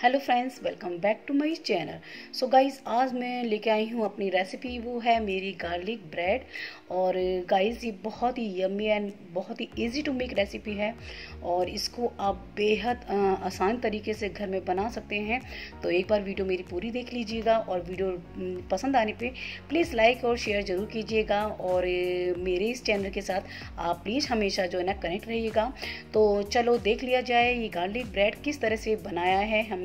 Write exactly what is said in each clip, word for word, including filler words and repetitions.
Hello friends, welcome back to my channel. So guys, आज मैं लेके आई हूँ अपनी रेसिपी। वो है मेरी गार्लिक ब्रेड। और गाइस, ये बहुत ही यम्मी एंड बहुत ही इजी टू मेक रेसिपी है और इसको आप बेहद आसान तरीके से घर में बना सकते हैं। तो एक बार वीडियो मेरी पूरी देख लीजिएगा और वीडियो पसंद आने पे प्लीज़ लाइक और शेयर ज़रूर कीजिएगा। और मेरे इस चैनल के साथ आप प्लीज़ हमेशा जो है ना कनेक्ट रहिएगा। तो चलो देख लिया जाए ये गार्लिक ब्रेड किस तरह से बनाया है हमने।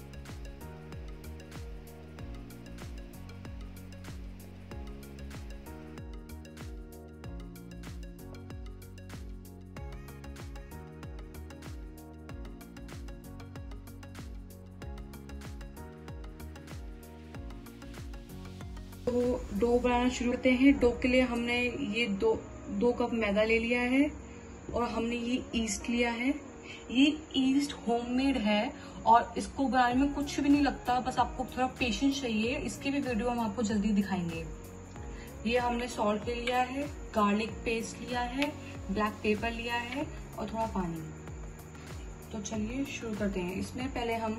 तो डो बनाना शुरू करते हैं। डो के लिए हमने ये दो दो कप मैदा ले लिया है और हमने ये ईस्ट लिया है। ये ईस्ट होममेड है और इसको बनाने में कुछ भी नहीं लगता, बस आपको थोड़ा पेशेंस चाहिए। इसकी भी वीडियो हम आपको जल्दी दिखाएंगे। ये हमने सॉल्ट ले लिया है, गार्लिक पेस्ट लिया है, ब्लैक पेपर लिया है और थोड़ा पानी। तो चलिए शुरू करते हैं। इसमें पहले हम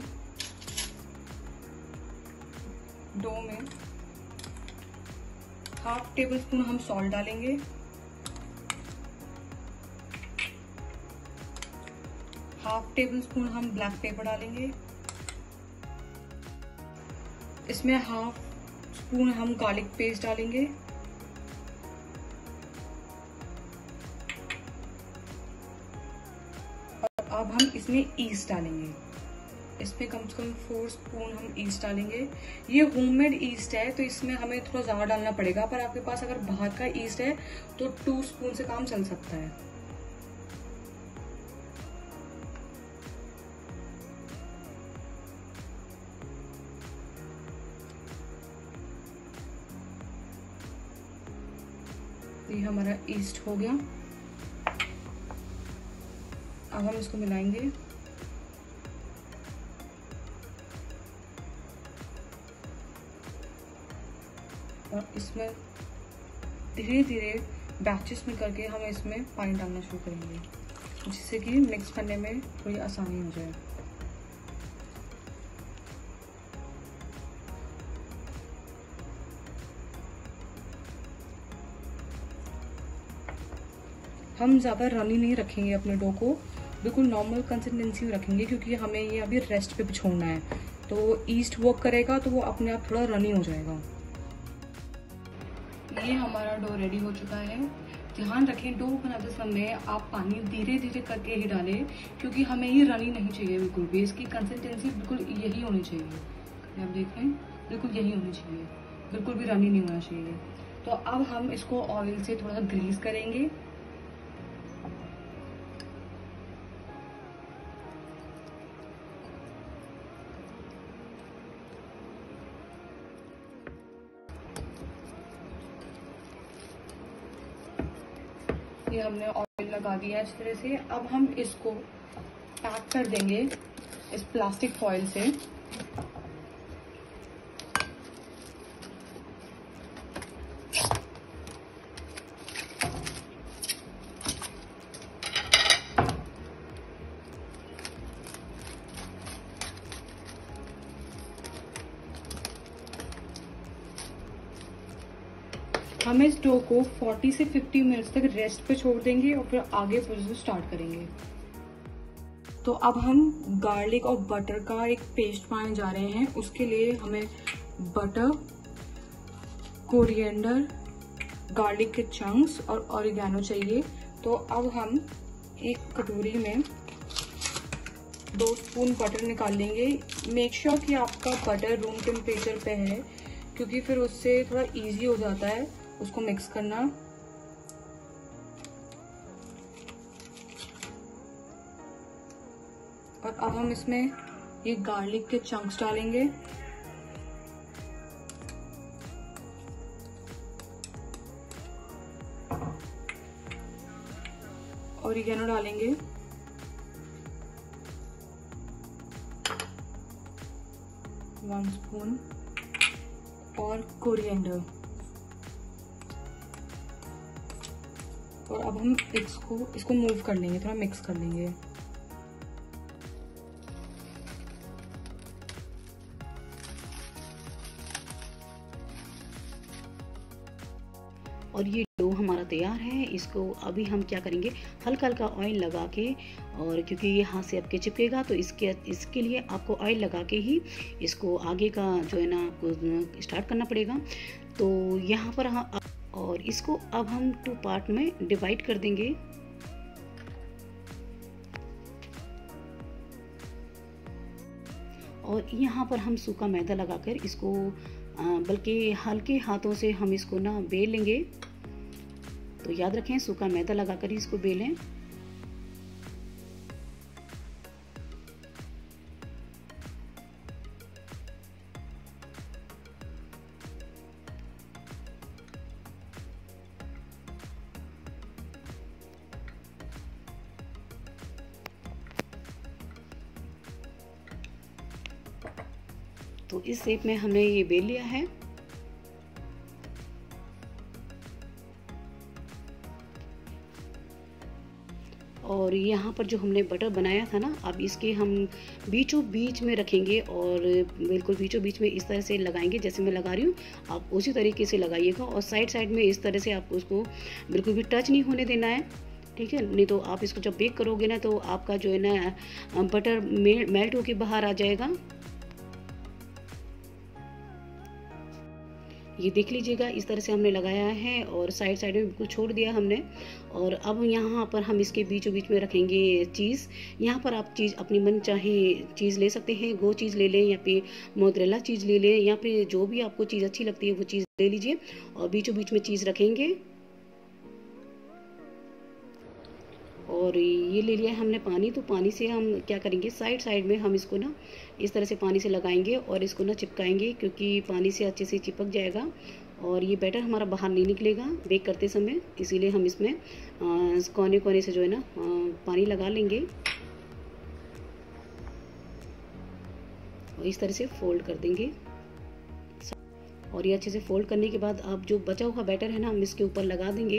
डो में हाफ टेबल स्पून हम सॉल्ट डालेंगे, हाफ टेबल स्पून हम ब्लैक पेपर डालेंगे, इसमें हाफ स्पून हम गार्लिक पेस्ट डालेंगे, और अब हम इसमें ईस्ट डालेंगे। इसमें कम से कम फोर स्पून हम ईस्ट डालेंगे। ये होममेड ईस्ट है तो इसमें हमें थोड़ा ज़्यादा डालना पड़ेगा, पर आपके पास अगर बाहर का ईस्ट है तो टू स्पून से काम चल सकता है। ये हमारा ईस्ट हो गया। अब हम इसको मिलाएंगे। और इसमें धीरे धीरे बैचेस में करके हम इसमें पानी डालना शुरू करेंगे, जिससे कि मिक्स करने में थोड़ी आसानी हो जाए। हम ज़्यादा रनी नहीं रखेंगे अपने डो को, बिल्कुल नॉर्मल कंसिस्टेंसी में रखेंगे, क्योंकि हमें ये अभी रेस्ट पे छोड़ना है। तो ईस्ट वर्क करेगा तो वो अपने आप थोड़ा रनी हो जाएगा। ये हमारा डो रेडी हो चुका है। ध्यान रखें, डो बनाते समय आप पानी धीरे धीरे करके ही डालें, क्योंकि हमें ये रनी नहीं चाहिए बिल्कुल भी। इसकी कंसिस्टेंसी बिल्कुल यही होनी चाहिए। आप देखें, बिल्कुल यही होनी चाहिए, बिल्कुल भी रनी नहीं होना चाहिए। तो अब हम इसको ऑयल से थोड़ा सा ग्रीस करेंगे। ये हमने ऑयल लगा दिया इस तरह से। अब हम इसको पैक कर देंगे इस प्लास्टिक फॉइल से। हम इस डो को चालीस से पचास मिनट्स तक रेस्ट पे छोड़ देंगे और फिर आगे प्रोसेस स्टार्ट करेंगे। तो अब हम गार्लिक और बटर का एक पेस्ट बनाने जा रहे हैं। उसके लिए हमें बटर, कोरिएंडर, गार्लिक के चंक्स और ऑरिगेनो चाहिए। तो अब हम एक कटोरी में दो स्पून बटर निकाल लेंगे। मेक श्योर कि आपका बटर रूम टेम्परेचर पे है, क्योंकि फिर उससे थोड़ा इजी हो जाता है उसको मिक्स करना। और अब हम इसमें ये गार्लिक के चंक्स डालेंगे, ऑरिगेनो डालेंगे, वन स्पून, और कोरिएंडर। और अब हम इसको इसको मूव कर लेंगे, थोड़ा मिक्स कर लेंगे। और ये डो हमारा तैयार है। इसको अभी हम क्या करेंगे, हल्का हल्का ऑयल लगा के, और क्योंकि ये हाथ से आपके चिपकेगा तो इसके इसके लिए आपको ऑयल लगा के ही इसको आगे का जो है ना आपको स्टार्ट करना पड़ेगा। तो यहाँ पर हम, और इसको अब हम टू पार्ट में डिवाइड कर देंगे। और यहाँ पर हम सूखा मैदा लगाकर इसको, बल्कि हल्के हाथों से हम इसको ना बेल लेंगे। तो याद रखें, सूखा मैदा लगाकर ही इसको बेलें। तो इस शेप में हमने ये बेल लिया है। और यहाँ पर जो हमने बटर बनाया था ना, अब इसके हम बीचों बीच में रखेंगे और बिल्कुल बीचों बीच में इस तरह से लगाएंगे जैसे मैं लगा रही हूँ। आप उसी तरीके से लगाइएगा और साइड साइड में इस तरह से आपको उसको बिल्कुल भी टच नहीं होने देना है, ठीक है। नहीं तो आप इसको जब बेक करोगे ना तो आपका जो है ना बटर मेल्ट होके बाहर आ जाएगा। ये देख लीजिएगा, इस तरह से हमने लगाया है और साइड साइड में बिल्कुल छोड़ दिया हमने। और अब यहाँ पर हम इसके बीचों बीच में रखेंगे चीज़। यहाँ पर आप चीज़ अपनी मन चाहे चीज़ ले सकते हैं, गो चीज़ ले लें या फिर मोज़रेला चीज़ ले लें, या फिर जो भी आपको चीज़ अच्छी लगती है वो चीज़ ले लीजिए और बीचों बीच में चीज़ रखेंगे। और ये ले लिया है हमने पानी। तो पानी से हम क्या करेंगे, साइड साइड में हम इसको ना इस तरह से पानी से लगाएंगे और इसको ना चिपकाएंगे, क्योंकि पानी से अच्छे से चिपक जाएगा और ये बैटर हमारा बाहर नहीं निकलेगा बेक करते समय। इसीलिए हम इसमें कोने कोने से जो है ना पानी लगा लेंगे और इस तरह से फोल्ड कर देंगे। और ये अच्छे से फोल्ड करने के बाद अब जो बचा हुआ बैटर है ना हम इसके ऊपर लगा देंगे।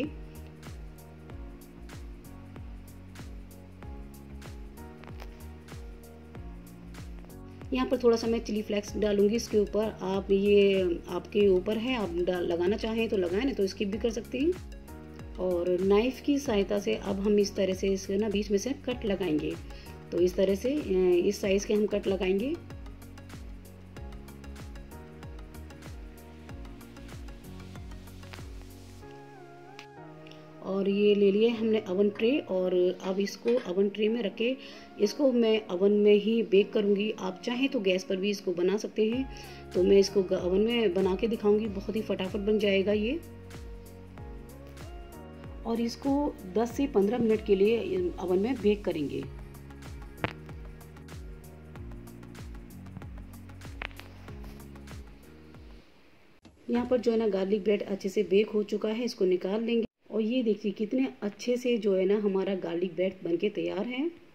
यहाँ पर थोड़ा सा मैं चिली फ्लेक्स डालूंगी इसके ऊपर। आप ये आपके ऊपर है, आप लगाना चाहें तो लगाएं, नहीं तो स्किप भी कर सकती हैं। और नाइफ की सहायता से अब हम इस तरह से इसके ना बीच में से कट लगाएंगे। तो इस तरह से इस साइज के हम कट लगाएंगे। और ये ले लिए हमने अवन ट्रे, और अब इसको अवन ट्रे में रखे इसको मैं अवन में ही बेक करूँगी। आप चाहें तो गैस पर भी इसको बना सकते हैं, तो मैं इसको अवन में बना के दिखाऊंगी। बहुत ही फटाफट बन जाएगा ये। और इसको दस से पंद्रह मिनट के लिए अवन में बेक करेंगे। यहाँ पर जो है ना गार्लिक ब्रेड अच्छे से बेक हो चुका है, इसको निकाल लेंगे। और ये देखिए कितने अच्छे से जो है ना हमारा गार्लिक ब्रेड बनके तैयार है।